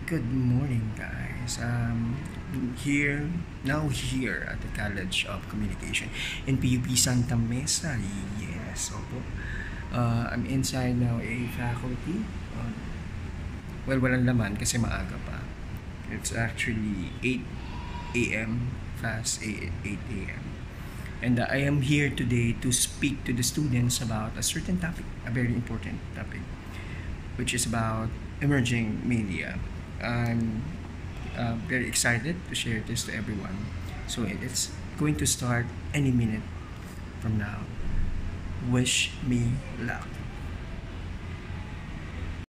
Good morning, guys. Here at the College of Communication in PUP Santa Mesa. Yes, opo. I'm inside now a faculty. Walang laman kasi maaga pa. It's actually 8 a.m. fast 8 a.m. And I am here today to speak to the students about a certain topic, a very important topic, which is about emerging media. I'm very excited to share this to everyone. So it's going to start any minute from now. Wish me luck.